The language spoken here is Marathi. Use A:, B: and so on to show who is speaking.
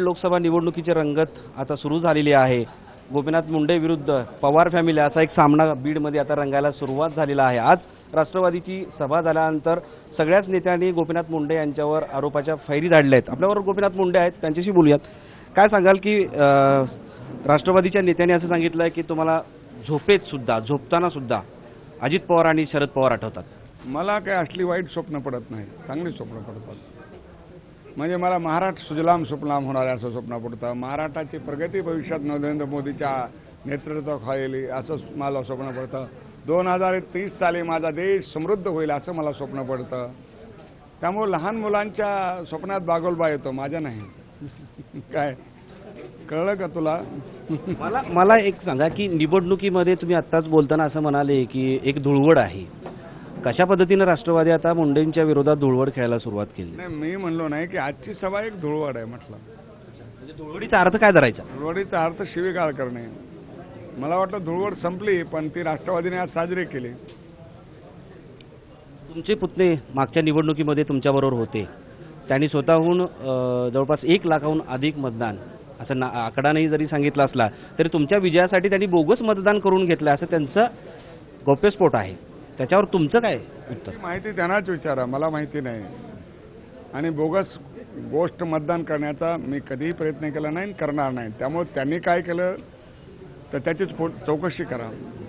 A: लोकसभा निवडणुकीची रंगत आता सुरू झालेली आहे। गोपीनाथ मुंडे विरुद्ध पवार फॅमिली असा एक सामना बीडमध्ये आता रंगायला सुरुवात झालेला आहे। आज राष्ट्रवादीची सभा झाल्यानंतर सगळ्याच नेत्यांनी गोपीनाथ मुंडे यांच्यावर आरोपाच्या फैरी धाडल्या आहेत। आपल्याबरोबर गोपीनाथ मुंडे आहेत, त्यांच्याशी बोलूयात। काय सांगाल की राष्ट्रवादीच्या नेत्यांनी असं सांगितलं की तुम्हाला झोपताना सुद्धा अजित पवार आणि शरद पवार आठवतात?
B: मला काय असली वाईट स्वप्न पडत नाही, चांगली स्वप्न पडतात। म्हणजे मला महाराष्ट्र सुजलाम सुफलाम होणार असं स्वप्न पडतं। महाराष्ट्राची प्रगती भविष्यात नरेंद्र मोदीच्या नेतृत्वाखाली असं मला स्वप्न पडतं। 2030 साली माझा देश समृद्ध होईल असं मला स्वप्न पडतं। त्यामुळे लहान मुलांच्या स्वप्नात बागोलबा येतो, माझ्या नाही। काय कळलं का तुला?
A: मला एक सांगा की निवडणुकीमध्ये तुम्ही आत्ताच बोलताना असं म्हणाले की एक धुळवड आहे, कशा पद्धतीने राष्ट्रवादी आता मुंडेंच्या विरोधात धुळवड खेळायला सुरुवात केली?
B: नाही, मी म्हणलो नाही की आजची सभा एक धुळवड आहे म्हटलं।
A: म्हणजे धुळवडीचा अर्थ काय धरायचा?
B: धुळवडीचा अर्थ शिवीगाळ करणे। मला वाटलं धुळवड संपली, पण ती राष्ट्रवादीने आज साजरी केली।
A: तुमचे पुतणे मागच्या निवडणुकीमध्ये तुमच्याबरोबर होते, त्यांनी स्वतःहून जवळपास 1 लाखाहून अधिक मतदान असं आकडा नाही जरी सांगितला असला तरी तुमच्या विजयासाठी त्यांनी बोगस मतदान करून घेतलं असं त्यांचं गौप्यस्फोट आहे। त्याच्यावर तुमचं काय उत्तर?
B: माहिती त्यांनाच विचारा, मला माहिती नाही। आणि बोगस गोष्ट मतदान करण्याचा मी कधीही प्रयत्न केला नाही, करणार नाही। त्यामुळे त्यांनी काय केलं तर त्याचीच चौकशी करा।